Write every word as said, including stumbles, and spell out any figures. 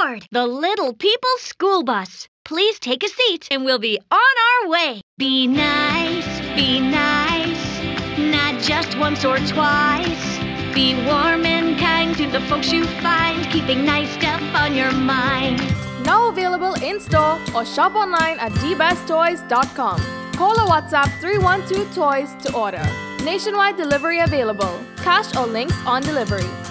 aboard the Little People School Bus. Please take a seat and we'll be on our way. Be nice, be nice, not just once or twice. Be warm and kind to the folks you find, keeping nice stuff on your mind. Now available in-store or shop online at d best toys dot com. Call or WhatsApp three one two toys to order. Nationwide delivery available. Cash or links on delivery.